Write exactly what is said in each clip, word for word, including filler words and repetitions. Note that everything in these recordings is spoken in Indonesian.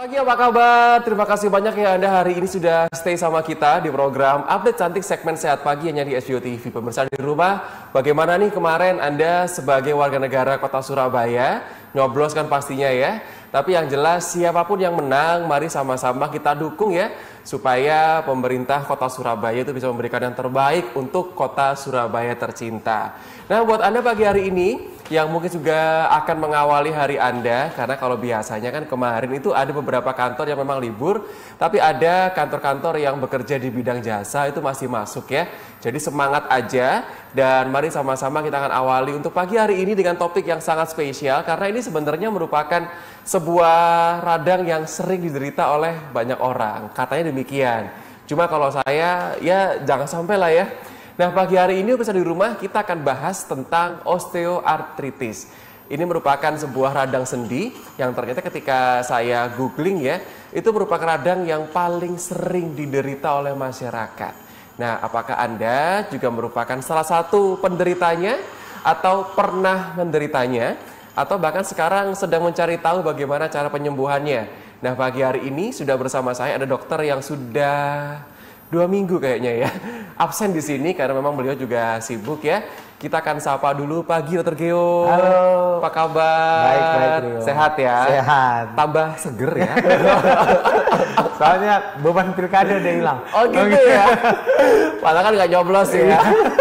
Pagi, apa kabar? Terima kasih banyak ya Anda hari ini sudah stay sama kita di program Update Cantik segmen Sehat Pagi hanya di S B O T V. Pemirsa di rumah, bagaimana nih kemarin Anda sebagai warga negara Kota Surabaya? Nyoblos kan pastinya ya. Tapi yang jelas siapapun yang menang, mari sama-sama kita dukung ya. Supaya pemerintah Kota Surabaya itu bisa memberikan yang terbaik untuk Kota Surabaya tercinta. Nah, buat Anda pagi hari ini yang mungkin juga akan mengawali hari Anda, karena kalau biasanya kan kemarin itu ada beberapa kantor yang memang libur, tapi ada kantor-kantor yang bekerja di bidang jasa itu masih masuk ya. Jadi semangat aja, dan mari sama-sama kita akan awali untuk pagi hari ini dengan topik yang sangat spesial, karena ini sebenarnya merupakan sebuah radang yang sering diderita oleh banyak orang, katanya demikian. Cuma kalau saya, ya jangan sampai lah ya. Nah, pagi hari ini bisa di rumah kita akan bahas tentang osteoartritis. Ini merupakan sebuah radang sendi yang ternyata ketika saya googling ya, itu merupakan radang yang paling sering diderita oleh masyarakat. Nah, apakah Anda juga merupakan salah satu penderitanya atau pernah menderitanya? Atau bahkan sekarang sedang mencari tahu bagaimana cara penyembuhannya? Nah, pagi hari ini sudah bersama saya ada dokter yang sudah dua minggu kayaknya ya absen di sini karena memang beliau juga sibuk ya. Kita akan sapa dulu pagi Dokter Geo. Halo. Apa kabar? Baik, baik Rio. Sehat ya? Sehat. Tambah seger ya? Soalnya beban pilkada udah hilang. Oh gitu, oh, gitu ya? Padahal kan nggak nyoblos ya.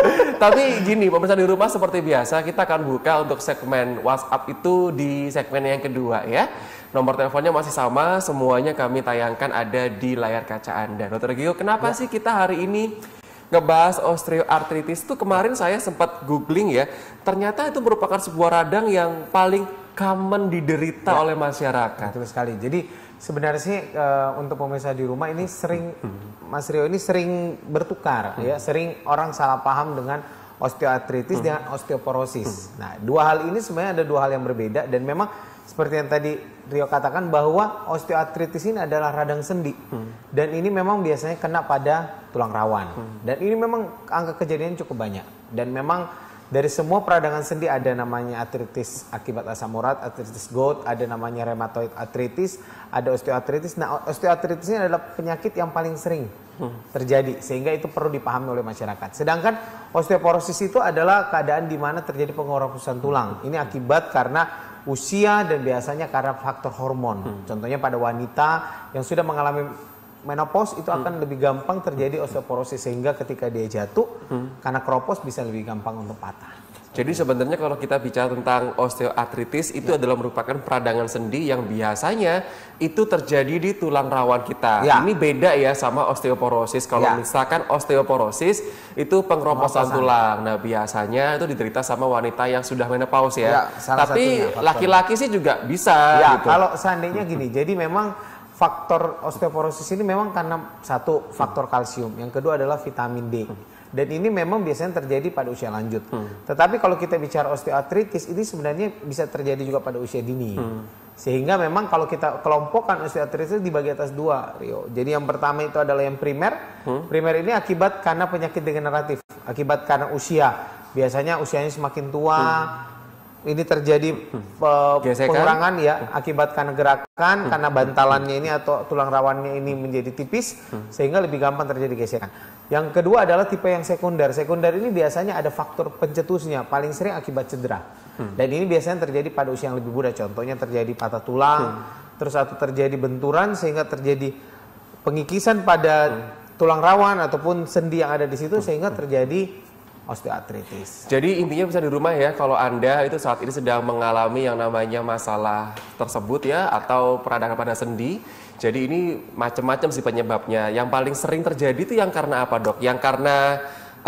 Tapi gini, pemirsa di rumah seperti biasa kita akan buka untuk segmen WhatsApp itu di segmen yang kedua ya. Nomor teleponnya masih sama, semuanya kami tayangkan ada di layar kaca Anda. Dokter Gio, kenapa ya. sih kita hari ini ngebahas osteoartritis? Itu kemarin saya sempat googling ya, ternyata itu merupakan sebuah radang yang paling common diderita ya. oleh masyarakat. Betul sekali. Jadi sebenarnya sih uh, untuk pemirsa di rumah ini sering, Mas Rio ini sering bertukar hmm. ya, sering orang salah paham dengan osteoartritis hmm. dengan osteoporosis. Hmm. Nah, dua hal ini sebenarnya ada dua hal yang berbeda, dan memang seperti yang tadi Rio katakan bahwa osteoartritis ini adalah radang sendi hmm. dan ini memang biasanya kena pada tulang rawan hmm. dan ini memang angka kejadian cukup banyak, dan memang dari semua peradangan sendi ada namanya artritis akibat asam urat, artritis gout, ada namanya rheumatoid arthritis, ada osteoartritis. Nah, osteoartritis ini adalah penyakit yang paling sering hmm. terjadi, sehingga itu perlu dipahami oleh masyarakat. Sedangkan osteoporosis itu adalah keadaan di mana terjadi pengorosan tulang. Ini akibat karena usia dan biasanya karena faktor hormon. Hmm. Contohnya pada wanita yang sudah mengalami menopause itu akan hmm. lebih gampang terjadi osteoporosis, sehingga ketika dia jatuh hmm. karena keropos bisa lebih gampang untuk patah. Jadi sebenarnya kalau kita bicara tentang osteoartritis itu ya. adalah merupakan peradangan sendi yang biasanya itu terjadi di tulang rawan kita. Ya. Ini beda ya sama osteoporosis. Kalau ya. misalkan osteoporosis itu pengeroposan tulang. Nah, biasanya itu diderita sama wanita yang sudah menopause ya. ya Tapi laki-laki sih juga bisa. Ya, gitu. Kalau seandainya gini, jadi memang faktor osteoporosis ini memang karena satu faktor kalsium, yang kedua adalah vitamin D. Dan ini memang biasanya terjadi pada usia lanjut. Hmm. Tetapi kalau kita bicara osteoartritis, ini sebenarnya bisa terjadi juga pada usia dini. Hmm. Sehingga memang kalau kita kelompokkan osteoartritis dibagi atas dua, Rio. Jadi yang pertama itu adalah yang primer. Hmm. Primer ini akibat karena penyakit degeneratif, akibat karena usia. Biasanya usianya semakin tua. Hmm. Ini terjadi uh, pengurangan ya akibat karena gerakan, hmm. karena bantalannya ini atau tulang rawannya ini menjadi tipis, hmm. sehingga lebih gampang terjadi gesekan. Yang kedua adalah tipe yang sekunder. Sekunder ini biasanya ada faktor pencetusnya, paling sering akibat cedera. Hmm. Dan ini biasanya terjadi pada usia yang lebih muda. Contohnya terjadi patah tulang, hmm. terus atau terjadi benturan sehingga terjadi pengikisan pada hmm. tulang rawan ataupun sendi yang ada di situ, hmm. sehingga terjadi osteoartritis. Jadi intinya bisa di rumah ya, kalau Anda itu saat ini sedang mengalami yang namanya masalah tersebut ya, atau peradangan pada sendi. Jadi ini macam-macam sih penyebabnya. Yang paling sering terjadi itu yang karena apa, Dok? Yang karena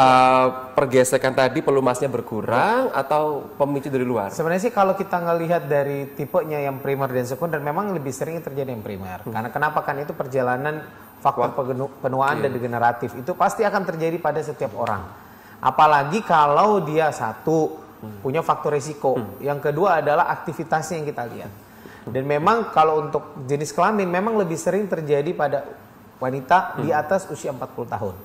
uh, pergesekan tadi pelumasnya berkurang atau pemicu dari luar? Sebenarnya sih kalau kita ngelihat dari tipenya yang primer dan sekunder, memang lebih sering terjadi yang primer. Hmm. Karena kenapa? Kan itu perjalanan faktor penuaan yeah. dan degeneratif. Itu pasti akan terjadi pada setiap orang. Apalagi kalau dia satu hmm. punya faktor risiko, hmm. yang kedua adalah aktivitasnya yang kita lihat. Dan memang kalau untuk jenis kelamin memang lebih sering terjadi pada wanita hmm. di atas usia empat puluh tahun.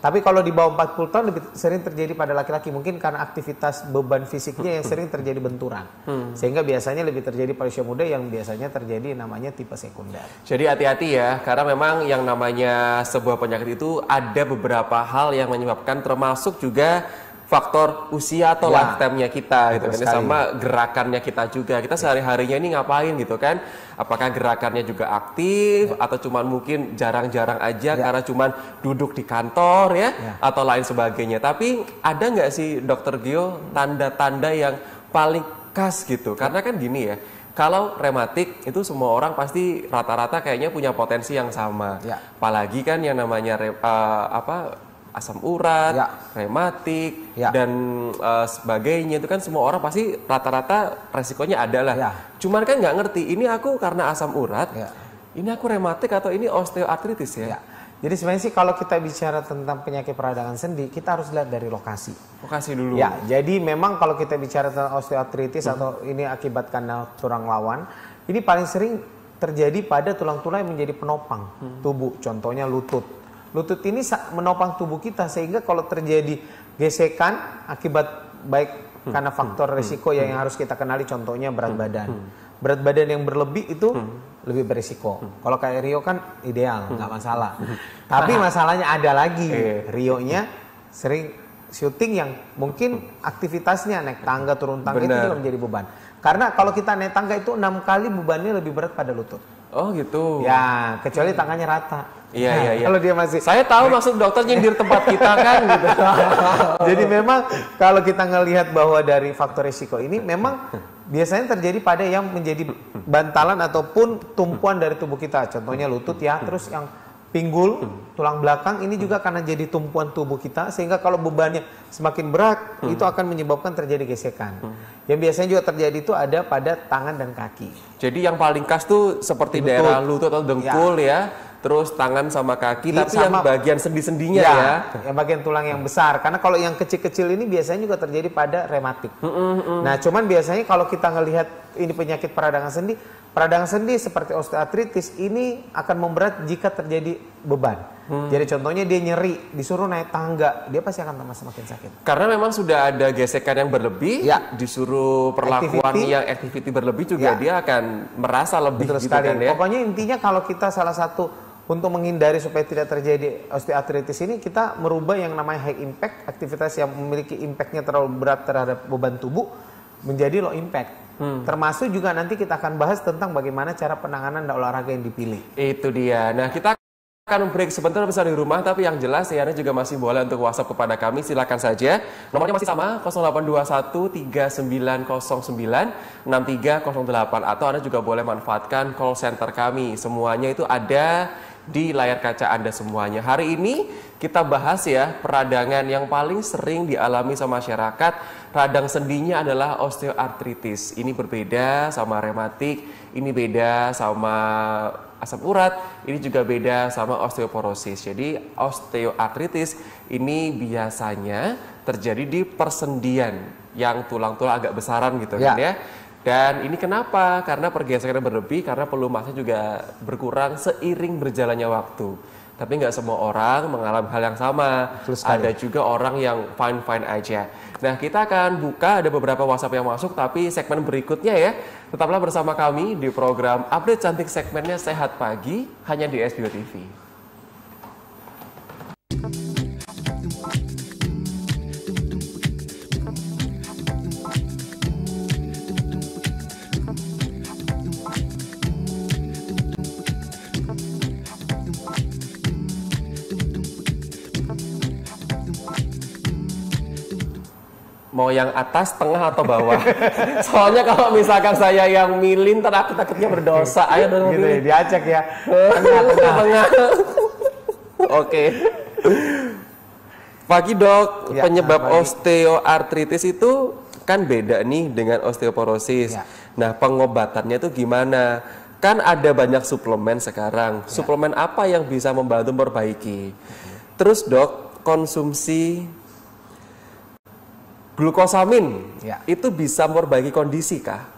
Tapi kalau di bawah empat puluh tahun lebih sering terjadi pada laki-laki, mungkin karena aktivitas beban fisiknya yang sering terjadi benturan. Hmm. Sehingga biasanya lebih terjadi pada usia muda yang biasanya terjadi namanya tipe sekunder. Jadi hati-hati ya, karena memang yang namanya sebuah penyakit itu ada beberapa hal yang menyebabkan, termasuk juga faktor usia atau ya, lifetime-nya kita gitu kan, sekali. sama gerakannya kita juga. Kita sehari-harinya ini ngapain gitu kan? Apakah gerakannya juga aktif ya, atau cuman mungkin jarang-jarang aja ya, karena cuman duduk di kantor ya, ya, atau lain sebagainya. Tapi ada nggak sih Dokter Gio tanda-tanda yang paling khas gitu? Karena kan gini ya, kalau rematik itu semua orang pasti rata-rata kayaknya punya potensi yang sama. Ya. Apalagi kan yang namanya uh, apa asam urat, ya, rematik, ya, dan uh, sebagainya itu kan semua orang pasti rata-rata resikonya ada lah. Ya. Cuman kan nggak ngerti, ini aku karena asam urat, ya, ini aku rematik atau ini osteoartritis ya? Ya. Jadi sebenarnya sih kalau kita bicara tentang penyakit peradangan sendi, kita harus lihat dari lokasi. Lokasi dulu. Ya, jadi memang kalau kita bicara tentang osteoartritis hmm. atau ini akibat karena tulang lawan, ini paling sering terjadi pada tulang-tulang yang menjadi penopang hmm. tubuh, contohnya lutut. Lutut ini menopang tubuh kita sehingga kalau terjadi gesekan akibat baik hmm. karena faktor risiko hmm. yang, yang harus kita kenali, contohnya berat hmm. badan. Hmm. Berat badan yang berlebih itu hmm. lebih berisiko. Hmm. Kalau kayak Rio kan ideal, nggak hmm. masalah. Hmm. Tapi masalahnya ada lagi. Eh. Rio-nya sering syuting yang mungkin aktivitasnya naik tangga, turun tangga. Bener. Itu juga menjadi beban. Karena kalau kita naik tangga itu enam kali bebannya lebih berat pada lutut. Oh gitu. Ya, kecuali tangannya rata. Iya, iya, iya. Kalau dia masih, saya tahu maksud dokter nyindir tempat kita kan gitu. Jadi memang kalau kita ngelihat bahwa dari faktor risiko ini memang biasanya terjadi pada yang menjadi bantalan ataupun tumpuan dari tubuh kita. Contohnya lutut ya, terus yang pinggul, tulang belakang ini juga karena jadi tumpuan tubuh kita sehingga kalau bebannya semakin berat itu akan menyebabkan terjadi gesekan. Yang biasanya juga terjadi itu ada pada tangan dan kaki. Jadi yang paling khas tuh seperti lutut, daerah lutut atau dengkul ya. ya. Terus tangan sama kaki, I, tapi sama, yang bagian sendi-sendinya ya, ya. Yang bagian tulang yang besar. Karena kalau yang kecil-kecil ini biasanya juga terjadi pada rematik. Mm, mm, mm. Nah, cuman biasanya kalau kita ngelihat ini penyakit peradangan sendi, peradangan sendi seperti osteoartritis ini akan memberat jika terjadi beban. Hmm. Jadi contohnya dia nyeri, disuruh naik tangga, dia pasti akan tambah semakin sakit. Karena memang sudah ada gesekan yang berlebih, ya, disuruh perlakuan activity, yang activity berlebih juga ya, dia akan merasa lebih. Betul gitu sekali. Kan, ya? Pokoknya intinya kalau kita salah satu untuk menghindari supaya tidak terjadi osteoartritis ini, kita merubah yang namanya high impact, aktivitas yang memiliki impactnya terlalu berat terhadap beban tubuh, menjadi low impact. Hmm. Termasuk juga nanti kita akan bahas tentang bagaimana cara penanganan olahraga yang dipilih. Itu dia. Nah, kita akan break sebentar besar di rumah, tapi yang jelas ya Anda juga masih boleh untuk WhatsApp kepada kami, silakan saja. Nomornya masih sama, nol delapan dua satu tiga sembilan nol sembilan enam tiga nol delapan, atau Anda juga boleh manfaatkan call center kami. Semuanya itu ada di layar kaca Anda semuanya. Hari ini kita bahas ya peradangan yang paling sering dialami sama masyarakat. Radang sendinya adalah osteoartritis. Ini berbeda sama rematik, ini beda sama asam urat, ini juga beda sama osteoporosis. Jadi osteoartritis ini biasanya terjadi di persendian yang tulang-tulang agak besaran gitu ya, kan ya. Dan ini kenapa? Karena pergesekan berlebih, karena pelumasnya juga berkurang seiring berjalannya waktu. Tapi nggak semua orang mengalami hal yang sama. Ada juga orang yang fine-fine aja. Nah, kita akan buka, ada beberapa WhatsApp yang masuk, tapi segmen berikutnya ya. Tetaplah bersama kami di program Update Cantik, segmennya Sehat Pagi, hanya di S B O T V. Mau yang atas, tengah, atau bawah? Soalnya kalau misalkan saya yang milih, ntar aku takutnya berdosa. Ayo dong, gitu ya, diacak ya. Tengah, tengah. Tengah. Oke. Pagi dok, ya, penyebab pagi. Osteoartritis itu kan beda nih dengan osteoporosis. Ya. Nah, pengobatannya itu gimana? Kan ada banyak suplemen sekarang. Ya. Suplemen apa yang bisa membantu memperbaiki? Terus dok, konsumsi glukosamin, ya, itu bisa memperbaiki kondisi kah? Ya.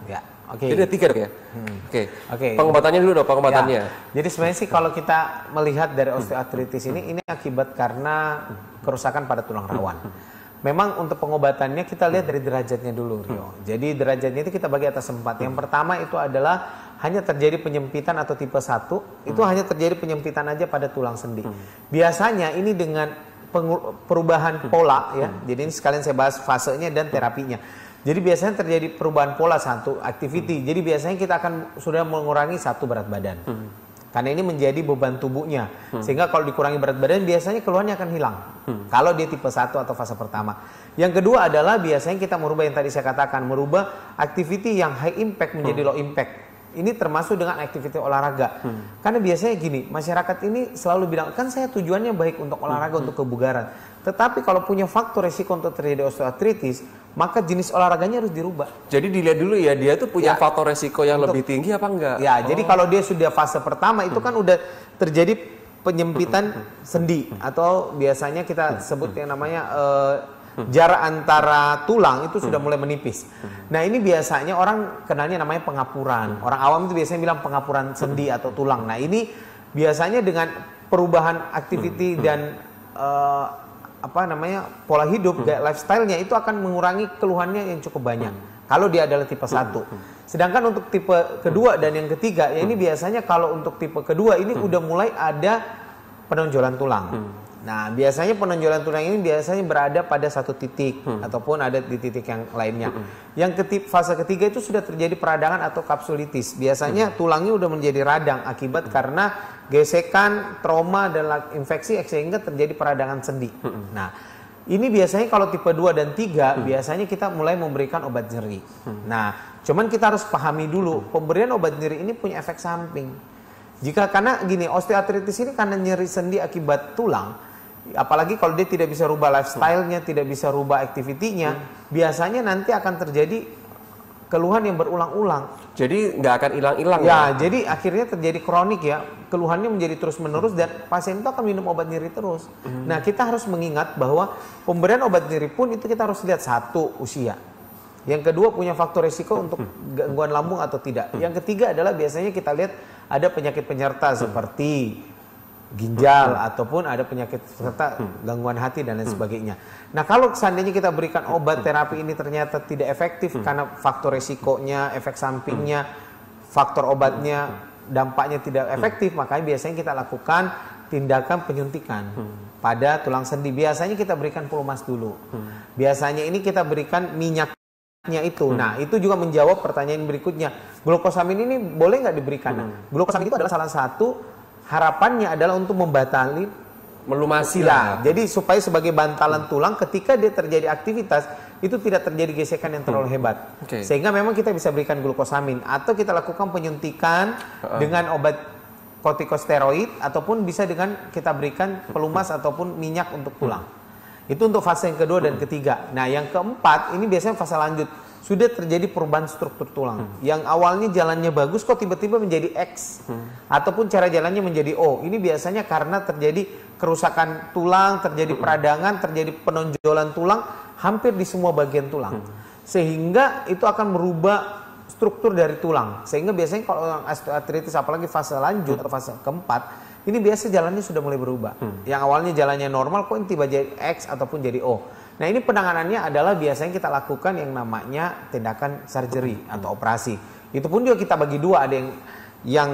Oke. Okay. Jadi ada tiga dok ya? Hmm. Oke. Okay. Okay. Pengobatannya dulu dok, pengobatannya. Ya. Jadi sebenarnya sih kalau kita melihat dari osteoartritis ini, ini akibat karena kerusakan pada tulang rawan. Memang untuk pengobatannya kita lihat dari derajatnya dulu, Rio. Jadi derajatnya itu kita bagi atas empat. Yang pertama itu adalah hanya terjadi penyempitan atau tipe satu, itu hanya terjadi penyempitan aja pada tulang sendi. Biasanya ini dengan perubahan pola ya. Jadi ini sekalian saya bahas fasenya dan terapinya. Jadi biasanya terjadi perubahan pola satu activity. Jadi biasanya kita akan sudah mengurangi satu berat badan. Hmm. Karena ini menjadi beban tubuhnya. Hmm. Sehingga kalau dikurangi berat badan biasanya keluhannya akan hilang. Hmm. Kalau dia tipe satu atau fase pertama. Yang kedua adalah biasanya kita merubah yang tadi saya katakan. Merubah activity yang high impact menjadi hmm. low impact. Ini termasuk dengan aktiviti olahraga. Hmm. Karena biasanya gini, masyarakat ini selalu bilang, kan saya tujuannya baik untuk olahraga, hmm. untuk kebugaran. Tetapi kalau punya faktor resiko untuk terjadi osteoartritis, maka jenis olahraganya harus dirubah. Jadi dilihat dulu ya, dia tuh punya ya, faktor resiko yang untuk, lebih tinggi apa enggak? Ya, oh. Jadi kalau dia sudah fase pertama, itu hmm. kan udah terjadi penyempitan sendi. Atau biasanya kita sebut yang namanya... Uh, jarak antara tulang itu sudah mulai menipis. Nah ini biasanya orang kenalnya namanya pengapuran. Orang awam itu biasanya bilang pengapuran sendi atau tulang. Nah ini biasanya dengan perubahan aktiviti dan uh, apa namanya pola hidup, gaya lifestyle-nya itu akan mengurangi keluhannya yang cukup banyak. Kalau dia adalah tipe satu. Sedangkan untuk tipe kedua dan yang ketiga, ya ini biasanya kalau untuk tipe kedua ini udah mulai ada penonjolan tulang. Nah, biasanya penonjolan tulang ini biasanya berada pada satu titik hmm. ataupun ada di titik yang lainnya. Hmm. Yang ketip, fase ketiga itu sudah terjadi peradangan atau kapsulitis. Biasanya hmm. tulangnya udah menjadi radang akibat hmm. karena gesekan, trauma dan infeksi sehingga terjadi peradangan sendi. Hmm. Nah, ini biasanya kalau tipe dua dan tiga hmm. biasanya kita mulai memberikan obat nyeri. Hmm. Nah, cuman kita harus pahami dulu pemberian obat nyeri ini punya efek samping. Jika karena gini, osteoartritis ini karena nyeri sendi akibat tulang. Apalagi kalau dia tidak bisa rubah lifestyle-nya, tidak bisa rubah aktivitinya, hmm. biasanya nanti akan terjadi keluhan yang berulang-ulang. Jadi nggak akan hilang-hilang ya, ya? Jadi akhirnya terjadi kronik ya, keluhannya menjadi terus-menerus dan pasien itu akan minum obat nyeri terus. Hmm. Nah kita harus mengingat bahwa pemberian obat nyeri pun itu kita harus lihat satu, usia. Yang kedua punya faktor risiko untuk gangguan lambung atau tidak. Yang ketiga adalah biasanya kita lihat ada penyakit penyerta seperti ginjal hmm. ataupun ada penyakit serta hmm. gangguan hati dan lain hmm. sebagainya. Nah kalau seandainya kita berikan obat terapi ini ternyata tidak efektif hmm. karena faktor resikonya, efek sampingnya, hmm. faktor obatnya, dampaknya tidak efektif, hmm. makanya biasanya kita lakukan tindakan penyuntikan hmm. pada tulang sendi. Biasanya kita berikan pelumas dulu. Hmm. Biasanya ini kita berikan minyaknya itu. Hmm. Nah itu juga menjawab pertanyaan berikutnya. Glukosamin ini boleh nggak diberikan? Hmm. Nah, glukosamin itu adalah salah satu harapannya adalah untuk membatali melumasi lah. Jadi supaya sebagai bantalan tulang ketika dia terjadi aktivitas itu tidak terjadi gesekan yang terlalu hebat. Okay. Sehingga memang kita bisa berikan glukosamin atau kita lakukan penyuntikan uh-uh. dengan obat kortikosteroid ataupun bisa dengan kita berikan pelumas ataupun minyak untuk tulang. Hmm. Itu untuk fase yang kedua dan ketiga. Nah, yang keempat ini biasanya fase lanjut. Sudah terjadi perubahan struktur tulang. Hmm. Yang awalnya jalannya bagus kok tiba-tiba menjadi X. Hmm. Ataupun cara jalannya menjadi O. Ini biasanya karena terjadi kerusakan tulang, terjadi hmm. peradangan, terjadi penonjolan tulang hampir di semua bagian tulang. Hmm. Sehingga itu akan merubah struktur dari tulang. Sehingga biasanya kalau orang osteoartritis apalagi fase lanjut hmm. atau fase keempat, ini biasa jalannya sudah mulai berubah. Hmm. Yang awalnya jalannya normal kok tiba jadi X ataupun jadi O. Nah ini penanganannya adalah biasanya kita lakukan yang namanya tindakan surgery atau operasi. Itu pun juga kita bagi dua, ada yang yang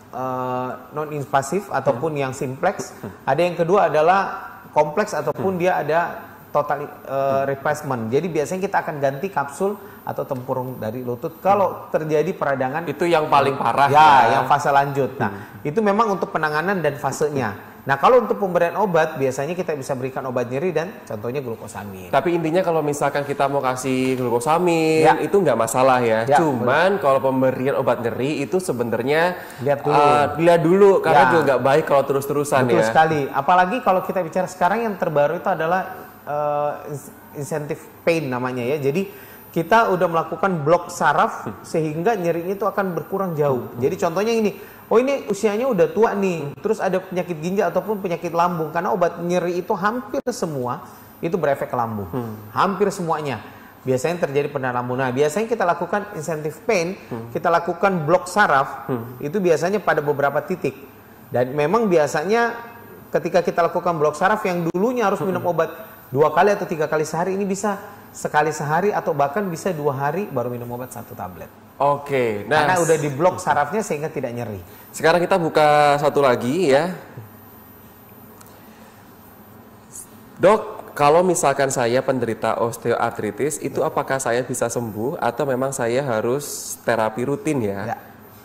uh, non invasif ataupun hmm. yang simplex. Ada yang kedua adalah kompleks ataupun hmm. dia ada total uh, replacement. Jadi biasanya kita akan ganti kapsul atau tempurung dari lutut kalau terjadi peradangan. Itu yang paling parah ya, ya. Yang fase lanjut. Nah hmm. itu memang untuk penanganan dan fasenya. Nah kalau untuk pemberian obat biasanya kita bisa berikan obat nyeri dan contohnya glukosamin. Tapi intinya kalau misalkan kita mau kasih glukosamin ya. Itu nggak masalah ya. ya Cuman betul. Kalau pemberian obat nyeri itu sebenarnya lihat dulu, uh, lihat dulu karena ya. Juga nggak baik kalau terus-terusan ya. Betul sekali. Apalagi kalau kita bicara sekarang yang terbaru itu adalah uh, insentif pain namanya ya. Jadi kita udah melakukan blok saraf hmm. sehingga nyerinya itu akan berkurang jauh. Hmm. Jadi contohnya ini. Oh ini usianya udah tua nih, terus ada penyakit ginjal ataupun penyakit lambung. Karena obat nyeri itu hampir semua itu berefek ke lambung, hmm. hampir semuanya. biasanya terjadi pendarahan. Nah, biasanya kita lakukan insentif pain, hmm. kita lakukan blok saraf, hmm. itu biasanya pada beberapa titik. Dan memang biasanya ketika kita lakukan blok saraf yang dulunya harus minum obat dua kali atau tiga kali sehari, ini bisa sekali sehari atau bahkan bisa dua hari baru minum obat satu tablet. Oke, nah, karena udah diblok sarafnya sehingga tidak nyeri. Sekarang kita buka satu lagi ya. Dok, kalau misalkan saya penderita osteoartritis, itu ya. apakah saya bisa sembuh atau memang saya harus terapi rutin ya? Ya.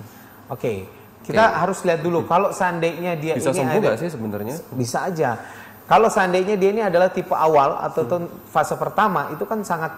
Oke, kita Oke. harus lihat dulu kalau seandainya dia bisa ini sembuh ada, nggak sih sebenarnya? Bisa aja. Kalau seandainya dia ini adalah tipe awal atau hmm. fase pertama, itu kan sangat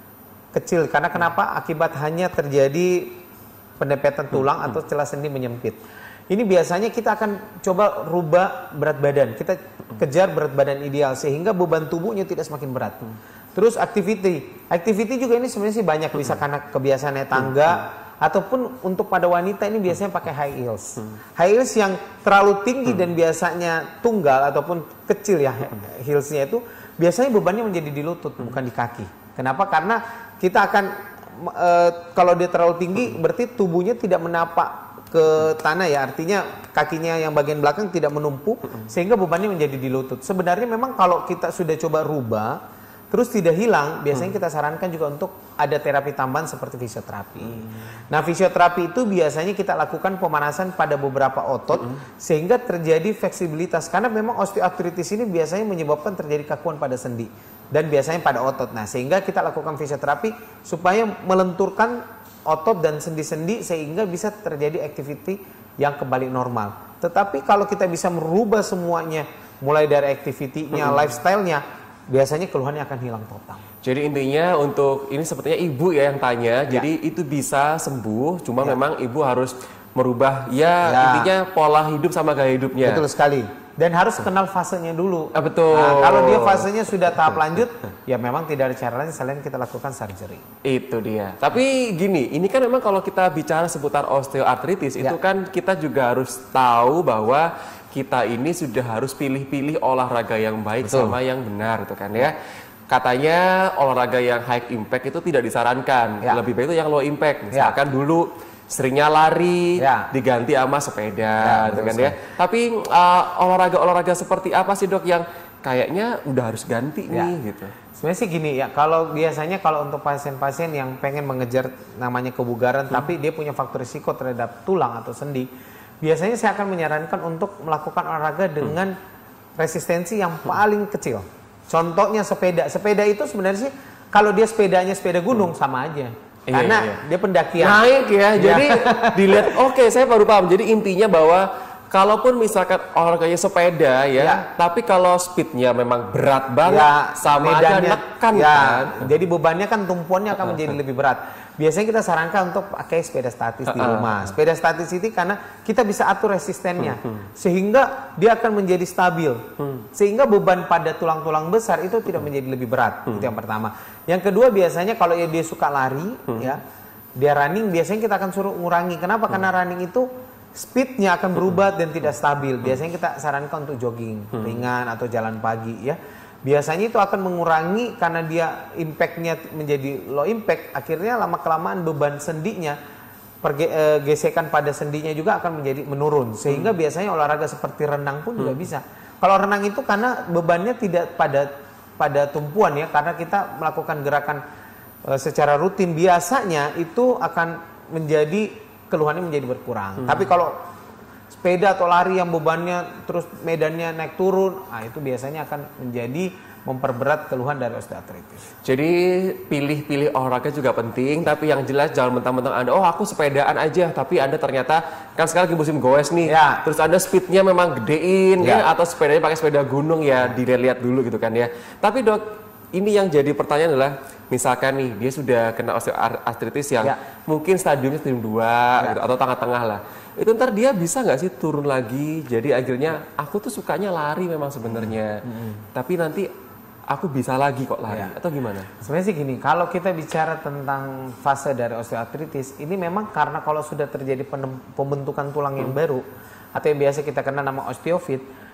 kecil. Karena kenapa? Akibat hanya terjadi pendempetan tulang hmm. atau celah sendi menyempit. Ini biasanya kita akan coba rubah berat badan. Kita kejar berat badan ideal sehingga beban tubuhnya tidak semakin berat. Hmm. Terus activity. Activity juga ini sebenarnya sih banyak. Bisa karena kebiasaan naik tangga. Hmm. Ataupun untuk pada wanita ini biasanya pakai high heels. Hmm. High heels yang terlalu tinggi hmm. dan biasanya tunggal ataupun kecil ya hmm. heelsnya itu. Biasanya bebannya menjadi di lutut hmm. bukan di kaki. Kenapa? Karena kita akan e, kalau dia terlalu tinggi berarti tubuhnya tidak menapak ke tanah ya, artinya kakinya yang bagian belakang tidak menumpuk sehingga bebannya menjadi di lutut. Sebenarnya memang kalau kita sudah coba rubah terus tidak hilang, biasanya kita sarankan juga untuk ada terapi tambahan seperti fisioterapi. Nah, fisioterapi itu biasanya kita lakukan pemanasan pada beberapa otot sehingga terjadi fleksibilitas karena memang osteoartritis ini biasanya menyebabkan terjadi kakuan pada sendi dan biasanya pada otot. Nah, sehingga kita lakukan fisioterapi supaya melenturkan otot dan sendi-sendi sehingga bisa terjadi activity yang kembali normal. Tetapi kalau kita bisa merubah semuanya mulai dari activity-nya, hmm. lifestyle-nya, biasanya keluhannya akan hilang total. Jadi intinya untuk ini sepertinya ibu ya yang tanya, ya. Jadi itu bisa sembuh, cuma ya. memang ibu harus merubah ya, ya intinya pola hidup sama gaya hidupnya. Betul sekali. Dan harus kenal fasenya dulu. Ah, betul. Nah, kalau dia fasenya sudah tahap lanjut, ya memang tidak ada cara lain selain kita lakukan surgery. Itu dia. Tapi gini, ini kan memang kalau kita bicara seputar osteoartritis, ya. itu kan kita juga harus tahu bahwa kita ini sudah harus pilih-pilih olahraga yang baik Betul. sama yang benar, itu kan ya. Katanya olahraga yang high impact itu tidak disarankan. Ya. Lebih baik itu yang low impact. Misalkan ya. dulu seringnya lari, ya. diganti sama sepeda, ya, gitu kan ya. Tapi uh, olahraga-olahraga seperti apa sih dok yang kayaknya udah harus ganti ya. nih gitu? Sebenarnya sih gini ya, kalau biasanya kalau untuk pasien-pasien yang pengen mengejar namanya kebugaran, hmm. tapi dia punya faktor risiko terhadap tulang atau sendi, biasanya saya akan menyarankan untuk melakukan olahraga dengan hmm. resistensi yang paling kecil. Contohnya sepeda. Sepeda itu sebenarnya sih kalau dia sepedanya sepeda gunung hmm. sama aja. Karena iya, iya. dia pendakian. Naik ya. Jadi dilihat oke, okay, saya baru paham. Jadi intinya bahwa kalaupun misalkan olahraganya sepeda ya, ya. tapi kalau speednya memang berat banget ya, sama medannya, aja nekan ya. kan. Jadi bebannya kan tumpuannya akan menjadi lebih berat. Biasanya kita sarankan untuk pakai sepeda statis di rumah. Sepeda statis itu karena kita bisa atur resistennya sehingga dia akan menjadi stabil. Sehingga beban pada tulang-tulang besar itu tidak menjadi lebih berat. Itu yang pertama. Yang kedua biasanya kalau dia suka lari ya, dia running biasanya kita akan suruh ngurangi. Kenapa? Karena running itu speednya akan berubah dan tidak stabil. Biasanya kita sarankan untuk jogging ringan atau jalan pagi ya. Biasanya itu akan mengurangi karena dia impactnya menjadi low impact, akhirnya lama-kelamaan beban sendinya, pergesekan pada sendinya juga akan menjadi menurun. Sehingga hmm. biasanya olahraga seperti renang pun hmm. juga bisa. Kalau renang itu karena bebannya tidak pada pada tumpuan ya, karena kita melakukan gerakan e, secara rutin, biasanya itu akan menjadi keluhannya menjadi berkurang. Hmm. Tapi kalau sepeda atau lari yang bebannya terus medannya naik turun, nah itu biasanya akan menjadi memperberat keluhan dari osteoartritis. Jadi pilih-pilih olahraga juga penting, tapi yang jelas jangan mentang-mentang Anda, oh aku sepedaan aja, tapi Anda ternyata kan sekarang lagi musim goes nih, ya. terus Anda speednya memang gedein ya. kan, atau sepedanya pakai sepeda gunung ya, ya. dilihat dulu gitu kan ya. Tapi dok, ini yang jadi pertanyaan adalah, misalkan nih dia sudah kena osteoartritis yang ya. mungkin stadiumnya stadium dua ya. gitu, atau tengah-tengah lah. Itu ntar dia bisa nggak sih turun lagi? Jadi akhirnya aku tuh sukanya lari memang sebenarnya, hmm. tapi nanti aku bisa lagi kok lari ya. atau gimana? Sebenarnya sih gini, kalau kita bicara tentang fase dari osteoartritis, ini memang karena kalau sudah terjadi pembentukan tulang yang hmm. baru atau yang biasa kita kenal nama osteofit,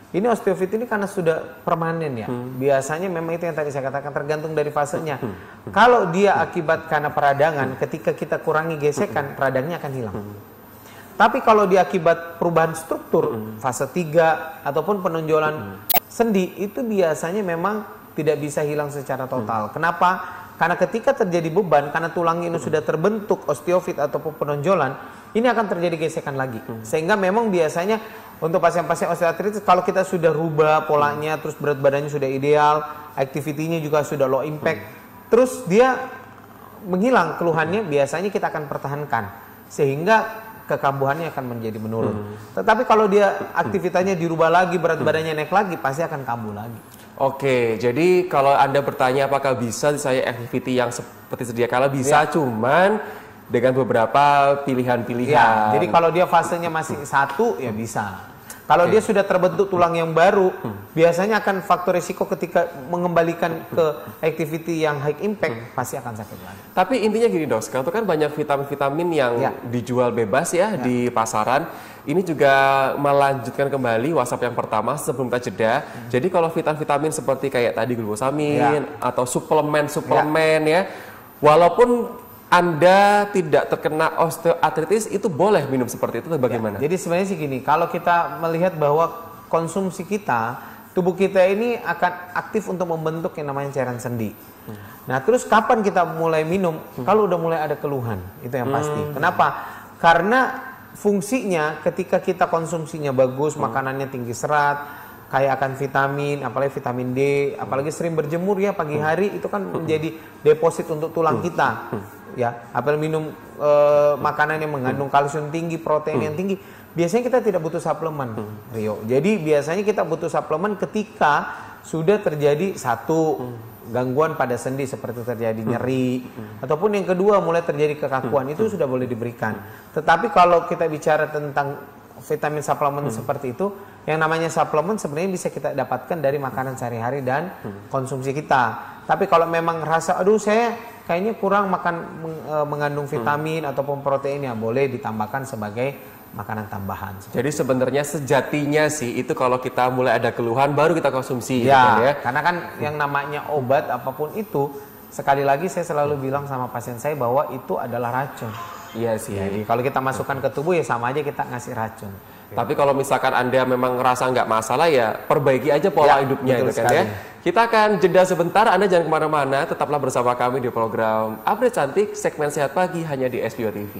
Ini osteofit ini karena sudah permanen ya. Hmm. Biasanya memang itu yang tadi saya katakan tergantung dari fasenya. Hmm. Hmm. Kalau dia akibat karena peradangan, hmm. ketika kita kurangi gesekan, hmm. radangnya akan hilang. Hmm. Tapi kalau dia akibat perubahan struktur, hmm. fase tiga ataupun penonjolan hmm. sendi, itu biasanya memang tidak bisa hilang secara total. Hmm. Kenapa? Karena ketika terjadi beban, karena tulang ini hmm. sudah terbentuk osteofit ataupun penonjolan, ini akan terjadi gesekan lagi. Hmm. Sehingga memang biasanya untuk pasien-pasien osteoartritis, kalau kita sudah rubah polanya, hmm. terus berat badannya sudah ideal, activity-nya juga sudah low impact, hmm. terus dia menghilang keluhannya, biasanya kita akan pertahankan. Sehingga kekambuhannya akan menjadi menurun. Hmm. Tetapi kalau dia aktivitasnya dirubah lagi, berat badannya naik lagi, pasti akan kambuh lagi. Oke, jadi kalau Anda bertanya apakah bisa saya activity yang seperti sedia kala, bisa, ya. Cuman dengan beberapa pilihan-pilihan. Ya, jadi kalau dia fasenya masih satu, ya bisa. Kalau okay. dia sudah terbentuk tulang yang baru, hmm. biasanya akan faktor risiko ketika mengembalikan ke activity yang high impact, hmm. pasti akan sakit lagi. Tapi intinya gini dok, sekarang itu kan banyak vitamin-vitamin yang ya. dijual bebas ya, ya di pasaran. Ini juga melanjutkan kembali WhatsApp yang pertama sebelum kita jeda. Hmm. Jadi kalau vitamin-vitamin seperti kayak tadi glukosamin ya. atau suplemen-suplemen ya. ya, walaupun Anda tidak terkena osteoartritis, itu boleh minum seperti itu atau bagaimana? Ya, jadi sebenarnya sih gini, kalau kita melihat bahwa konsumsi kita, tubuh kita ini akan aktif untuk membentuk yang namanya cairan sendi. Hmm. Nah terus kapan kita mulai minum? Hmm. Kalau udah mulai ada keluhan, itu yang pasti. Hmm. Kenapa? Karena fungsinya ketika kita konsumsinya bagus, hmm. makanannya tinggi serat, kaya akan vitamin, apalagi vitamin D, apalagi sering berjemur ya pagi hari, itu kan menjadi deposit untuk tulang kita. Ya, apalagi minum e, makanan yang mengandung kalsium tinggi, protein yang tinggi, biasanya kita tidak butuh suplemen, Rio. Jadi biasanya kita butuh suplemen ketika sudah terjadi satu gangguan pada sendi seperti terjadi nyeri, ataupun yang kedua mulai terjadi kekakuan, itu sudah boleh diberikan. Tetapi kalau kita bicara tentang vitamin suplemen seperti itu, yang namanya suplemen sebenarnya bisa kita dapatkan dari makanan sehari-hari dan konsumsi kita. Tapi kalau memang rasa, aduh saya kayaknya kurang makan mengandung vitamin hmm. ataupun protein, ya boleh ditambahkan sebagai makanan tambahan. Jadi sebenarnya sejatinya sih itu kalau kita mulai ada keluhan baru kita konsumsi. Ya, gitu ya. Karena kan hmm. yang namanya obat apapun itu, sekali lagi saya selalu bilang sama pasien saya bahwa itu adalah racun. Iya sih. Jadi kalau kita masukkan ke tubuh ya sama aja kita ngasih racun. Tapi kalau misalkan Anda memang ngerasa nggak masalah, ya perbaiki aja pola ya, hidupnya gitu kan ya. Kita akan jeda sebentar, Anda jangan kemana-mana, tetaplah bersama kami di program Update Cantik, segmen Sehat Pagi hanya di S B O T V.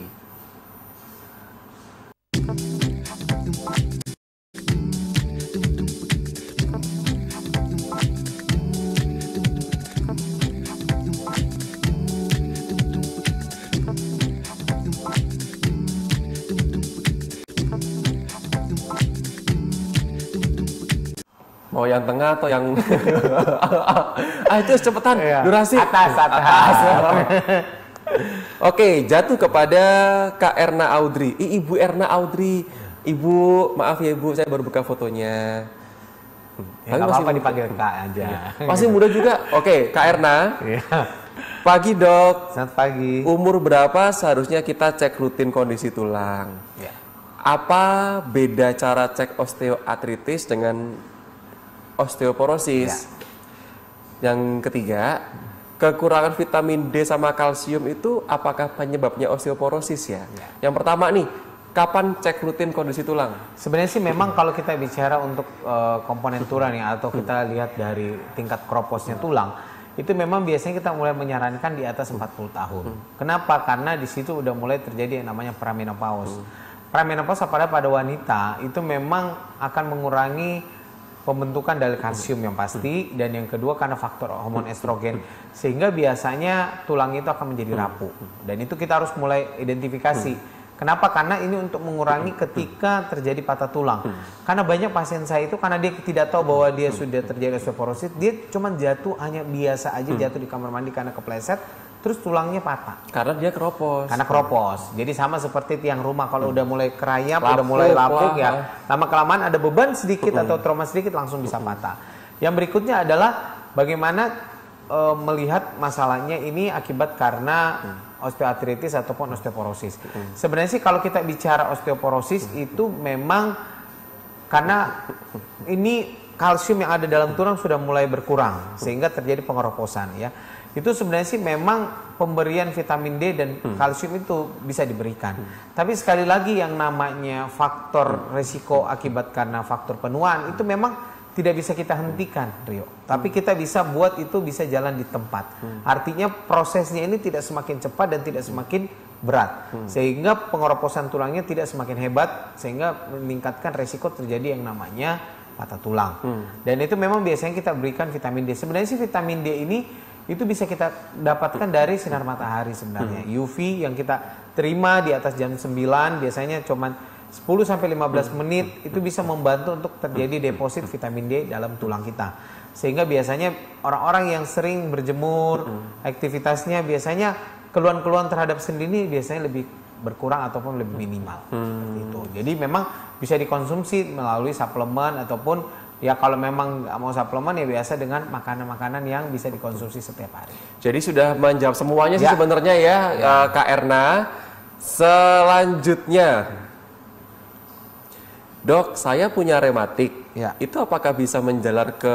Mau yang tengah atau yang ah itu cepetan iya. durasi atas atas, atas. Oke, jatuh kepada Kak Erna Audrey. I, Ibu Erna Audrey, Ibu maaf ya Ibu, saya baru buka fotonya. Ya, masih apa dipanggil Kak aja. Masih muda juga. Oke, Kak Erna. Iya. Pagi dok. Selamat pagi. Umur berapa seharusnya kita cek rutin kondisi tulang? Ya. Apa beda cara cek osteoartritis dengan osteoporosis? Ya. Yang ketiga, kekurangan vitamin D sama kalsium itu apakah penyebabnya osteoporosis ya? Ya. Yang pertama nih, kapan cek rutin kondisi tulang? Sebenarnya sih memang kalau kita bicara untuk uh, komponen tulang ya, atau kita lihat dari tingkat kroposnya tulang, itu memang biasanya kita mulai menyarankan di atas empat puluh tahun. Hmm. Kenapa? Karena di situ udah mulai terjadi yang namanya pramenopause. Hmm. Pramenopause pada pada wanita itu memang akan mengurangi pembentukan dari kalsium yang pasti, dan yang kedua karena faktor hormon estrogen, sehingga biasanya tulang itu akan menjadi rapuh, dan itu kita harus mulai identifikasi. Kenapa? Karena ini untuk mengurangi ketika terjadi patah tulang. Karena banyak pasien saya itu karena dia tidak tahu bahwa dia sudah terjadi osteoporosis, dia cuma jatuh hanya biasa aja, jatuh di kamar mandi karena kepleset, terus tulangnya patah. Karena dia keropos. Karena keropos. Jadi sama seperti tiang rumah, kalau udah mulai kerayap, lapuk, udah mulai lapuk ya, lama-kelamaan ada beban sedikit hmm. atau trauma sedikit langsung bisa patah. Yang berikutnya adalah bagaimana e, melihat masalahnya ini akibat karena hmm. osteoartritis ataupun osteoporosis. Hmm. Sebenarnya sih kalau kita bicara osteoporosis hmm. itu memang karena ini kalsium yang ada dalam tulang sudah mulai berkurang sehingga terjadi pengeroposan ya. Itu sebenarnya sih memang pemberian vitamin D dan hmm. kalsium itu bisa diberikan. Hmm. Tapi sekali lagi yang namanya faktor resiko akibat karena faktor penuaan itu memang tidak bisa kita hentikan, Rio. Tapi kita bisa buat itu bisa jalan di tempat. Hmm. Artinya prosesnya ini tidak semakin cepat dan tidak semakin berat. Hmm. Sehingga pengeroposan tulangnya tidak semakin hebat sehingga meningkatkan resiko terjadi yang namanya patah tulang. Hmm. Dan itu memang biasanya kita berikan vitamin D. Sebenarnya sih vitamin D ini itu bisa kita dapatkan dari sinar matahari sebenarnya. Hmm. U V yang kita terima di atas jam sembilan biasanya cuma sepuluh sampai lima belas menit itu bisa membantu untuk terjadi deposit vitamin D dalam tulang kita. Sehingga biasanya orang-orang yang sering berjemur, hmm. aktivitasnya biasanya keluhan-keluhan terhadap sendi ini biasanya lebih berkurang ataupun lebih minimal. Hmm. Itu. Jadi memang bisa dikonsumsi melalui suplemen ataupun ya kalau memang nggak mau suplemen ya biasa dengan makanan-makanan yang bisa dikonsumsi setiap hari. Jadi sudah menjawab semuanya ya. Sih sebenarnya ya, ya. Uh, Kak Erna. Selanjutnya, Dok, saya punya rematik. Ya. Itu apakah bisa menjalar ke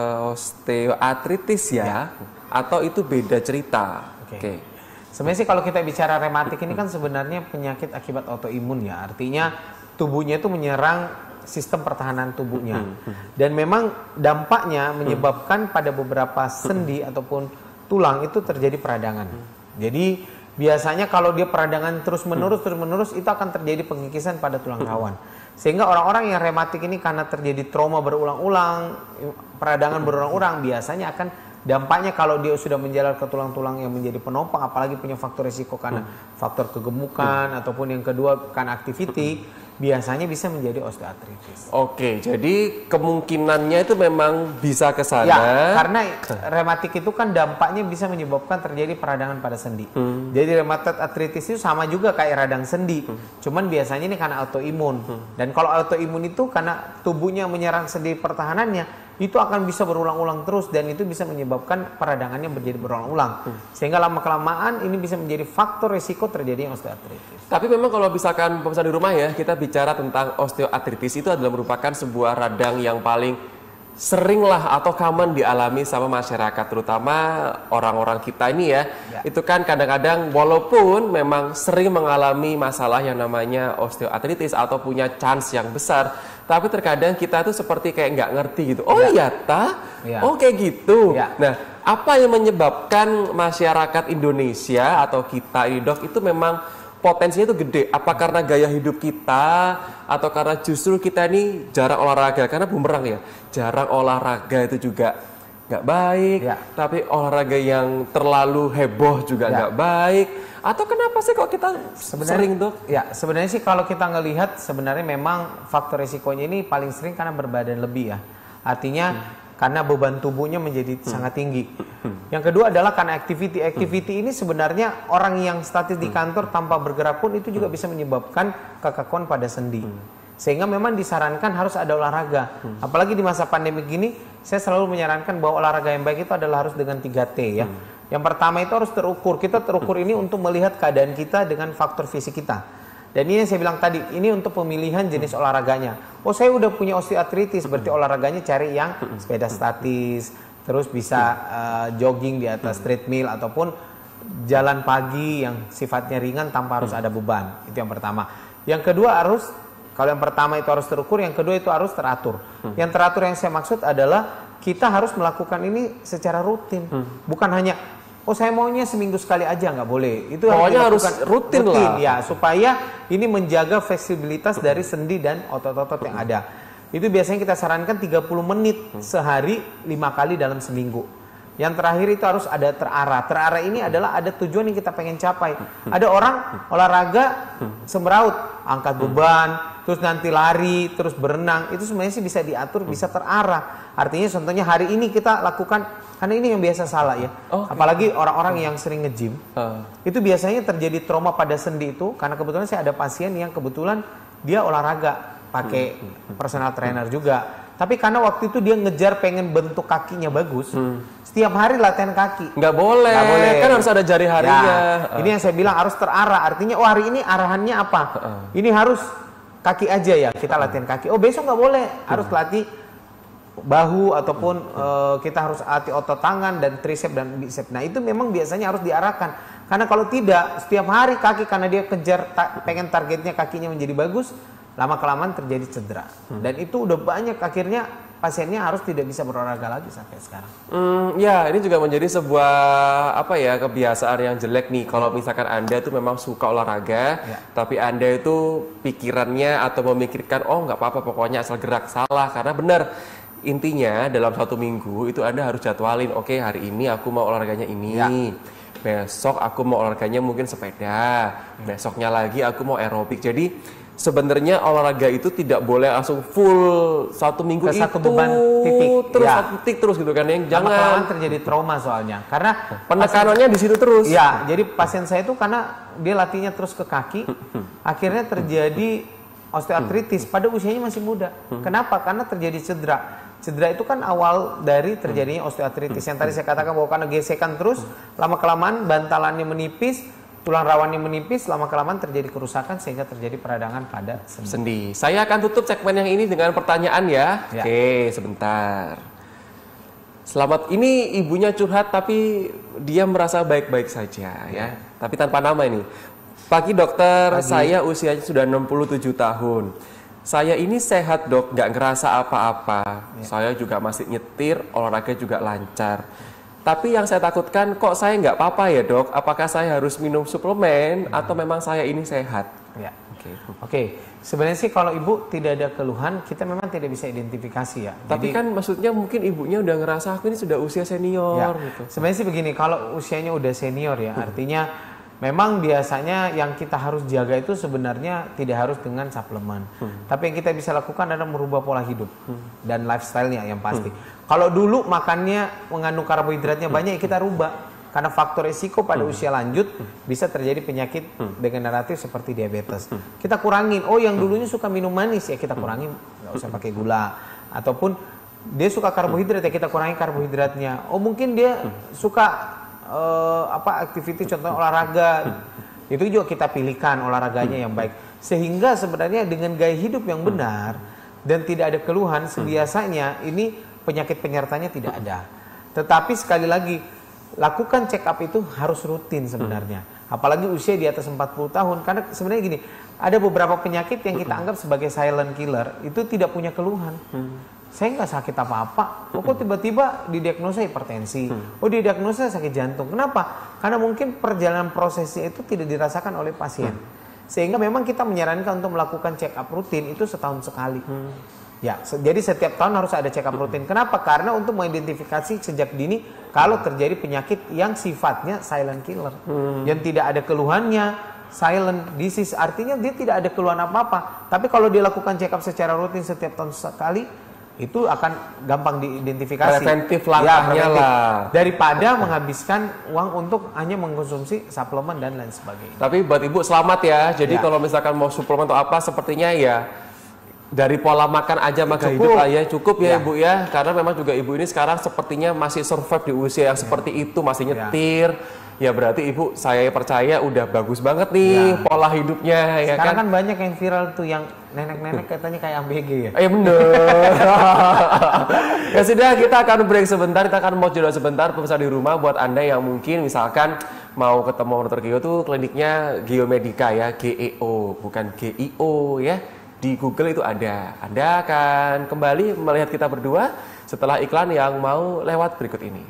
osteoartritis ya? Ya. Atau itu beda cerita? Oke. Okay. Okay. Sebenarnya sih kalau kita bicara rematik ini kan sebenarnya penyakit akibat autoimun ya. Artinya tubuhnya itu menyerang sistem pertahanan tubuhnya. Dan memang dampaknya menyebabkan pada beberapa sendi ataupun tulang itu terjadi peradangan. Jadi biasanya kalau dia peradangan terus-menerus terus-menerus itu akan terjadi pengikisan pada tulang rawan. Sehingga orang-orang yang rematik ini karena terjadi trauma berulang-ulang, peradangan berulang-ulang biasanya akan dampaknya kalau dia sudah menjalar ke tulang-tulang yang menjadi penopang, apalagi punya faktor risiko karena faktor kegemukan ataupun yang kedua karena activity, biasanya bisa menjadi osteoartritis. Oke, jadi kemungkinannya itu memang bisa ke sana. Ya, karena rematik itu kan dampaknya bisa menyebabkan terjadi peradangan pada sendi. Hmm. Jadi rheumatoid arthritis itu sama juga kayak radang sendi. Hmm. Cuman biasanya ini karena autoimun. Hmm. Dan kalau autoimun itu karena tubuhnya menyerang sendi pertahanannya, itu akan bisa berulang-ulang terus dan itu bisa menyebabkan peradangannya menjadi berulang-ulang. Hmm. Sehingga lama-kelamaan ini bisa menjadi faktor risiko terjadi osteoartritis. Tapi memang kalau misalkan pemirsa di rumah ya, kita bicara tentang osteoartritis itu adalah merupakan sebuah radang yang paling sering lah atau common dialami sama masyarakat, terutama orang-orang kita ini ya. ya. Itu kan kadang-kadang walaupun memang sering mengalami masalah yang namanya osteoartritis atau punya chance yang besar, tapi terkadang kita tuh seperti kayak nggak ngerti gitu. Oh ya. iya ta? Ya. Oh kayak gitu. Ya. Nah, apa yang menyebabkan masyarakat Indonesia atau kita ini Dok itu memang potensinya itu gede? Apa karena gaya hidup kita atau karena justru kita ini jarang olahraga? Karena bumerang ya, jarang olahraga itu juga nggak baik. Ya. Tapi olahraga yang terlalu heboh juga nggak ya. baik. Atau kenapa sih kok kita sebenarnya, sering Dok? Ya sebenarnya sih kalau kita ngelihat sebenarnya memang faktor risikonya ini paling sering karena berbadan lebih ya. Artinya hmm. karena beban tubuhnya menjadi hmm. sangat tinggi. Hmm. Yang kedua adalah karena activity. Activity hmm. ini sebenarnya orang yang statis di kantor tanpa bergerak pun itu juga bisa menyebabkan kekakuan pada sendi. Hmm. Sehingga memang disarankan harus ada olahraga. Hmm. Apalagi di masa pandemi gini, saya selalu menyarankan bahwa olahraga yang baik itu adalah harus dengan tiga T ya. Hmm. Yang pertama itu harus terukur. Kita terukur ini untuk melihat keadaan kita dengan faktor fisik kita. Dan ini yang saya bilang tadi, ini untuk pemilihan jenis hmm. olahraganya. Oh saya udah punya osteoartritis, berarti olahraganya cari yang sepeda statis, terus bisa uh, jogging di atas treadmill ataupun jalan pagi yang sifatnya ringan tanpa harus ada beban. Itu yang pertama. Yang kedua harus, kalau yang pertama itu harus terukur, yang kedua itu harus teratur. Yang teratur yang saya maksud adalah kita harus melakukan ini secara rutin, bukan hanya oh saya maunya seminggu sekali aja, nggak boleh. Itu pokoknya harus rutin, rutin lah. Ya, supaya ini menjaga fleksibilitas dari sendi dan otot-otot yang ada. Itu biasanya kita sarankan tiga puluh menit sehari, lima kali dalam seminggu. Yang terakhir itu harus ada terarah. Terarah ini adalah ada tujuan yang kita pengen capai. Ada orang olahraga semeraut, angkat beban, terus nanti lari, terus berenang. Itu sebenarnya sih bisa diatur, bisa terarah. Artinya contohnya hari ini kita lakukan, karena ini yang biasa salah ya. Oh, okay. Apalagi orang-orang yang sering nge-gym. Uh. Itu biasanya terjadi trauma pada sendi itu, karena kebetulan saya ada pasien yang kebetulan dia olahraga, pakai personal trainer juga. Tapi karena waktu itu dia ngejar pengen bentuk kakinya bagus, hmm. setiap hari latihan kaki. Nggak boleh, Nggak boleh. Kan harus ada jari harinya. Ya, uh. Ini yang saya bilang harus terarah. Artinya, oh hari ini arahannya apa? Uh. Ini harus kaki aja ya, kita latihan kaki. Oh besok nggak boleh, harus latih bahu ataupun uh, kita harus latih otot tangan dan tricep dan bicep. Nah itu memang biasanya harus diarahkan. Karena kalau tidak, setiap hari kaki karena dia kejar ta pengen targetnya kakinya menjadi bagus, lama kelamaan terjadi cedera. Dan itu udah banyak akhirnya pasiennya harus tidak bisa berolahraga lagi sampai sekarang. Hmm, ya, ini juga menjadi sebuah apa ya kebiasaan yang jelek nih. Kalau misalkan Anda tuh memang suka olahraga, ya. tapi Anda itu pikirannya atau memikirkan oh nggak apa-apa pokoknya asal gerak, salah. Karena benar intinya dalam satu minggu itu Anda harus jadwalin. Oke, hari ini aku mau olahraganya ini. Ya. Besok aku mau olahraganya mungkin sepeda. Besoknya lagi aku mau aerobik. Jadi sebenarnya olahraga itu tidak boleh langsung full satu minggu ke itu satu beban titik terus ya. satu titik terus gitu kan yang jangan terjadi trauma soalnya karena penekanannya di situ terus. Ya, jadi pasien saya itu karena dia latihnya terus ke kaki, akhirnya terjadi osteoartritis pada usianya masih muda. Kenapa? Karena terjadi cedera. Cedera itu kan awal dari terjadinya osteoartritis yang tadi saya katakan bahwa karena gesekan terus lama kelamaan bantalannya menipis, tulang rawannya menipis, lama kelamaan terjadi kerusakan sehingga terjadi peradangan pada sendi. sendi. Saya akan tutup segmen yang ini dengan pertanyaan ya. ya. Oke, sebentar. Selamat, ini ibunya curhat tapi dia merasa baik-baik saja ya. ya. Tapi tanpa nama ini. Pagi dokter, Pagi. saya usianya sudah enam puluh tujuh tahun. Saya ini sehat dok, nggak ngerasa apa-apa. Ya. Saya juga masih nyetir, olahraga juga lancar. Tapi yang saya takutkan, kok saya nggak apa-apa ya dok? Apakah saya harus minum suplemen atau memang saya ini sehat? Ya, oke. Okay. Oke, okay. Sebenarnya sih kalau ibu tidak ada keluhan, kita memang tidak bisa identifikasi ya. Tapi Jadi, kan maksudnya mungkin ibunya udah ngerasa aku ini sudah usia senior. Ya. Gitu. Sebenarnya sih begini, kalau usianya udah senior ya, hmm. artinya memang biasanya yang kita harus jaga itu sebenarnya tidak harus dengan suplemen. Hmm. Tapi yang kita bisa lakukan adalah merubah pola hidup hmm. dan lifestyle-nya yang pasti. Hmm. Kalau dulu makannya mengandung karbohidratnya hmm. banyak, ya kita rubah. Karena faktor risiko pada hmm. usia lanjut hmm. bisa terjadi penyakit hmm. degeneratif seperti diabetes. Hmm. Kita kurangin, oh yang dulunya suka minum manis ya kita kurangin, nggak usah pakai gula. Ataupun dia suka karbohidrat ya kita kurangi karbohidratnya. Oh mungkin dia hmm. suka Uh, apa aktiviti contohnya olahraga itu juga kita pilihkan olahraganya yang baik sehingga sebenarnya dengan gaya hidup yang benar dan tidak ada keluhan sebiasanya ini penyakit penyertanya tidak ada. Tetapi sekali lagi lakukan check up itu harus rutin sebenarnya, apalagi usia di atas empat puluh tahun karena sebenarnya gini, ada beberapa penyakit yang kita anggap sebagai silent killer itu tidak punya keluhan. Saya nggak sakit apa-apa, oh, kok tiba-tiba didiagnosa hipertensi, hmm. oh didiagnosa sakit jantung. Kenapa? Karena mungkin perjalanan prosesnya itu tidak dirasakan oleh pasien. Hmm. Sehingga memang kita menyarankan untuk melakukan check up rutin itu setahun sekali. Hmm. Ya, se jadi setiap tahun harus ada check up rutin. Kenapa? Karena untuk mengidentifikasi sejak dini kalau terjadi penyakit yang sifatnya silent killer, hmm. yang tidak ada keluhannya, silent disease, artinya dia tidak ada keluhan apa-apa. Tapi kalau dilakukan check up secara rutin setiap tahun sekali, itu akan gampang diidentifikasi. Preventif langkahnya ya, lah. Daripada menghabiskan uang untuk hanya mengkonsumsi suplemen dan lain sebagainya. Tapi buat ibu selamat ya. Jadi ya. Kalau misalkan mau suplemen atau apa, sepertinya ya dari pola makan aja maka hidup lah ya. Cukup ya, ya ibu ya. Karena memang juga ibu ini sekarang sepertinya masih survive di usia yang ya. seperti itu, masih nyetir. Ya. Ya berarti ibu saya percaya udah bagus banget nih ya. pola hidupnya ya. Sekarang kan? kan banyak yang viral tuh yang nenek-nenek katanya kayak A B G ya. Eh bener. Ya sudah, kita akan break sebentar, kita akan mau jeda sebentar pemirsa di rumah. Buat Anda yang mungkin misalkan mau ketemu dokter Gio tuh kliniknya Geomedica ya, G E O bukan G I O ya. Di Google itu ada. Anda akan kembali melihat kita berdua setelah iklan yang mau lewat berikut ini.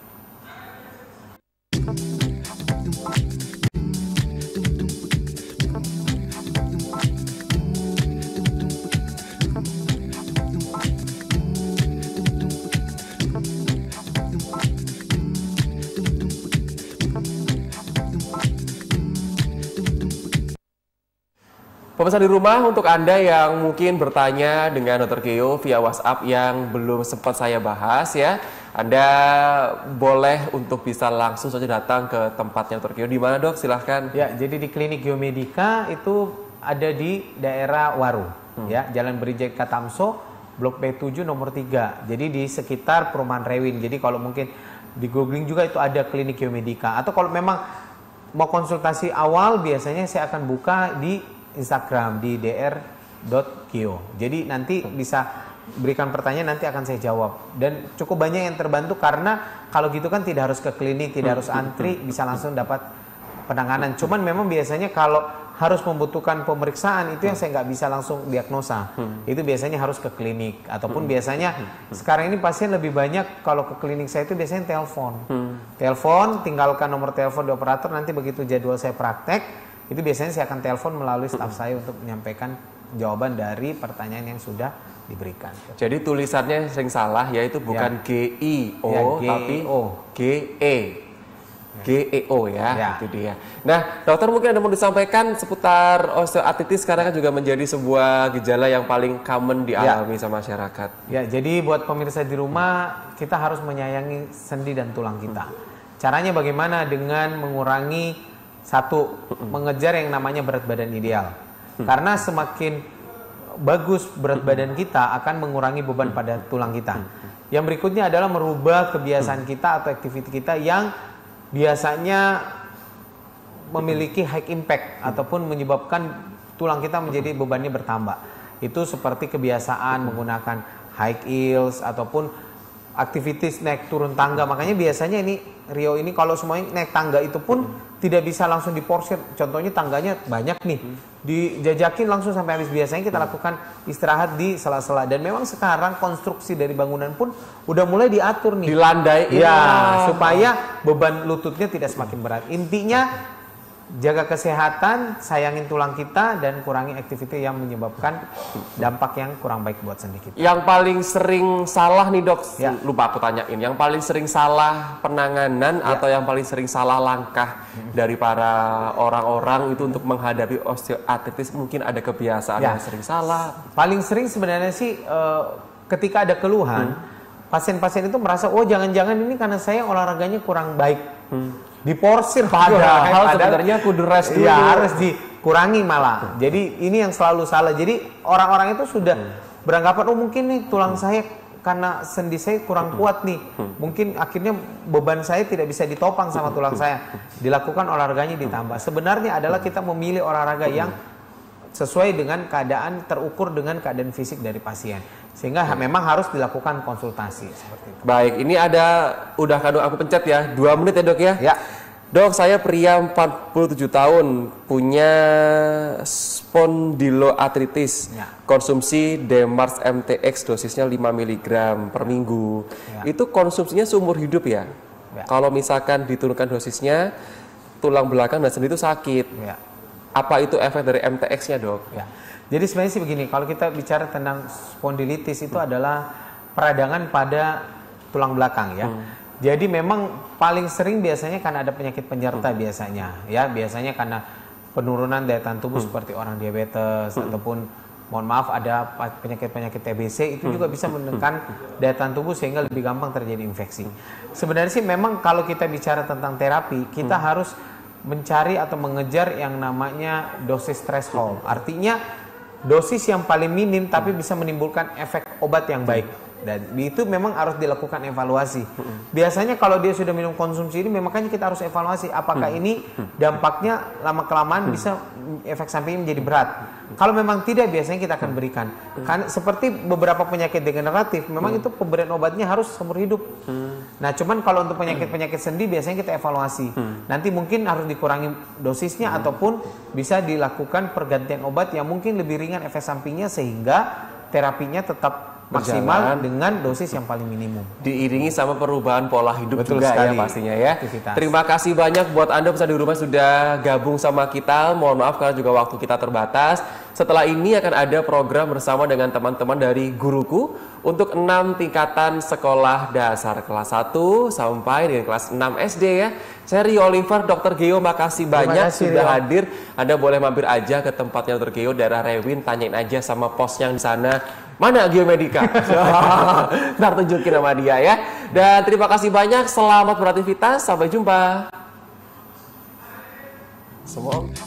Pemirsa di rumah, untuk Anda yang mungkin bertanya dengan dokter Gio via WhatsApp yang belum sempat saya bahas ya, Anda boleh untuk bisa langsung saja datang ke tempatnya dokter Gio. Di mana dok? Silahkan. Ya, jadi di klinik Geomedica itu ada di daerah Waru, hmm. ya, Jalan Brijek Katamso, Blok B tujuh nomor tiga. Jadi di sekitar Perumahan Rewin. Jadi kalau mungkin di googling juga itu ada klinik Geomedica. Atau kalau memang mau konsultasi awal biasanya saya akan buka di Instagram di D R dot go. Jadi nanti bisa berikan pertanyaan, nanti akan saya jawab. Dan cukup banyak yang terbantu karena kalau gitu kan tidak harus ke klinik, tidak harus antri, bisa langsung dapat penanganan. Cuman memang biasanya kalau harus membutuhkan pemeriksaan itu yang saya nggak bisa langsung diagnosa. Itu biasanya harus ke klinik ataupun biasanya sekarang ini pasien lebih banyak kalau ke klinik saya itu biasanya telepon. Telepon, tinggalkan nomor telepon di operator, nanti begitu jadwal saya praktek, itu biasanya saya akan telepon melalui staf saya untuk menyampaikan jawaban dari pertanyaan yang sudah diberikan. Jadi tulisannya sering salah, yaitu bukan ya. G I O ya, tapi G E. G E O ya, ya, itu dia. Nah, dokter mungkin ada mau disampaikan seputar osteoartritis karena kan juga menjadi sebuah gejala yang paling common dialami ya. sama masyarakat. Ya, jadi buat pemirsa di rumah kita harus menyayangi sendi dan tulang kita. Caranya bagaimana? Dengan mengurangi satu, mengejar yang namanya berat badan ideal. Karena semakin bagus berat badan kita akan mengurangi beban pada tulang kita. Yang berikutnya adalah merubah kebiasaan kita atau aktivitas kita yang biasanya memiliki high impact ataupun menyebabkan tulang kita menjadi bebannya bertambah. Itu seperti kebiasaan menggunakan high heels ataupun aktivitas naik turun tangga. Makanya biasanya ini Rio ini kalau semuanya naik tangga itu pun tidak bisa langsung diporsir. Contohnya tangganya banyak nih, dijajakin langsung sampai habis. Biasanya kita lakukan istirahat di sela-sela. Dan memang sekarang konstruksi dari bangunan pun udah mulai diatur nih. Dilandai. Ya, supaya beban lututnya tidak semakin berat. Intinya jaga kesehatan, sayangin tulang kita, dan kurangi aktivitas yang menyebabkan dampak yang kurang baik buat sendi kita. Yang paling sering salah nih dok, ya. lupa aku tanyain, yang paling sering salah penanganan ya. atau yang paling sering salah langkah hmm. dari para orang-orang itu untuk menghadapi osteoartritis, mungkin ada kebiasaan ya. yang sering salah? Paling sering sebenarnya sih uh, ketika ada keluhan, pasien-pasien hmm. itu merasa, oh jangan-jangan ini karena saya olahraganya kurang baik. Hmm. Diporsir padahal sebenarnya kudu rest dulu. Ya, harus dikurangi malah. Jadi ini yang selalu salah. Jadi orang-orang itu sudah hmm. beranggapan oh mungkin nih tulang hmm. saya karena sendi saya kurang hmm. kuat nih. Hmm. Mungkin akhirnya beban saya tidak bisa ditopang sama tulang hmm. saya. Dilakukan olahraganya ditambah. Sebenarnya adalah kita memilih olahraga hmm. yang sesuai dengan keadaan, terukur dengan keadaan fisik dari pasien. Sehingga hmm. memang harus dilakukan konsultasi seperti itu. Baik, ini ada udah kado aku pencet ya, dua menit ya dok ya. Ya. Dok, saya pria empat puluh tujuh tahun, punya spondyloartritis, ya. Konsumsi Demars M T X dosisnya lima miligram per minggu. Ya. Itu konsumsinya seumur hidup ya? Ya. Kalau misalkan diturunkan dosisnya, tulang belakang dan sendi itu sakit. Ya. Apa itu efek dari M T X-nya dok? Ya. Jadi sebenarnya sih begini, kalau kita bicara tentang spondilitis itu hmm. adalah peradangan pada tulang belakang ya. Hmm. Jadi memang paling sering biasanya karena ada penyakit penyerta hmm. biasanya ya, biasanya karena penurunan daya tahan tubuh hmm. seperti orang diabetes hmm. ataupun mohon maaf ada penyakit-penyakit T B C itu hmm. juga bisa menekan daya tahan tubuh sehingga lebih gampang terjadi infeksi. Sebenarnya sih memang kalau kita bicara tentang terapi, kita hmm. harus mencari atau mengejar yang namanya dosis threshold. Artinya dosis yang paling minim tapi bisa menimbulkan efek obat yang baik. Dan itu memang harus dilakukan evaluasi. Biasanya kalau dia sudah minum konsumsi ini, makanya kita harus evaluasi apakah ini dampaknya lama-kelamaan bisa efek sampingnya menjadi berat. Kalau memang tidak, biasanya kita akan berikan. Kan seperti beberapa penyakit degeneratif, memang itu pemberian obatnya harus seumur hidup. Nah, cuman kalau untuk penyakit-penyakit sendi biasanya kita evaluasi. Nanti mungkin harus dikurangi dosisnya ataupun bisa dilakukan pergantian obat yang mungkin lebih ringan efek sampingnya sehingga terapinya tetap maksimal berjalan dengan dosis yang paling minimum. Diiringi sama perubahan pola hidup. Betul juga sekali. Ya pastinya ya. Aktivitas. Terima kasih banyak buat Anda pemirsa di rumah sudah gabung sama kita. Mohon maaf karena juga waktu kita terbatas. Setelah ini akan ada program bersama dengan teman-teman dari Guruku untuk enam tingkatan sekolah dasar kelas satu sampai dengan kelas enam S D ya. Saya Rio Oliver, Dokter Geo, makasih banyak kasih, sudah Rio. hadir. Anda boleh mampir aja ke tempatnya Dokter Geo, daerah Rewin, tanyain aja sama pos yang di sana. Mana Geomedika? Ntar tunjukin sama dia ya. Dan terima kasih banyak, selamat beraktivitas, sampai jumpa. Semua.